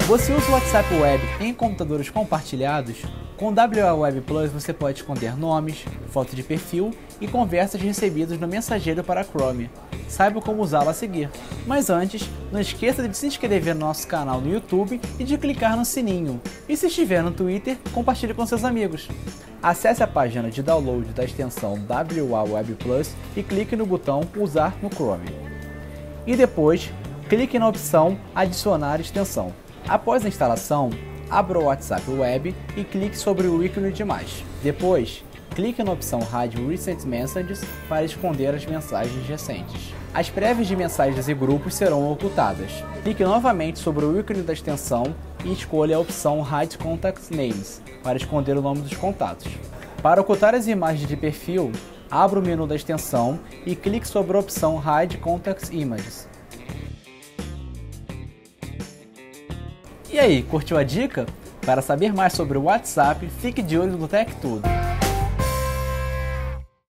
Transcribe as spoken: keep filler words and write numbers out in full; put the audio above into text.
Você usa o WhatsApp Web em computadores compartilhados? Com o W A Web Plus você pode esconder nomes, foto de perfil e conversas recebidas no mensageiro para Chrome. Saiba como usá-lo a seguir. Mas antes, não esqueça de se inscrever no nosso canal no YouTube e de clicar no sininho. E se estiver no Twitter, compartilhe com seus amigos. Acesse a página de download da extensão W A Web Plus e clique no botão Usar no Chrome. E depois, clique na opção Adicionar extensão. Após a instalação, abra o WhatsApp Web e clique sobre o ícone de mais. Depois, clique na opção Hide Recent Messages para esconder as mensagens recentes. As prévias de mensagens e grupos serão ocultadas. Clique novamente sobre o ícone da extensão e escolha a opção Hide Contact Names para esconder o nome dos contatos. Para ocultar as imagens de perfil, abra o menu da extensão e clique sobre a opção Hide Contact Images. E aí, curtiu a dica? Para saber mais sobre o WhatsApp, fique de olho no Tech Tudo.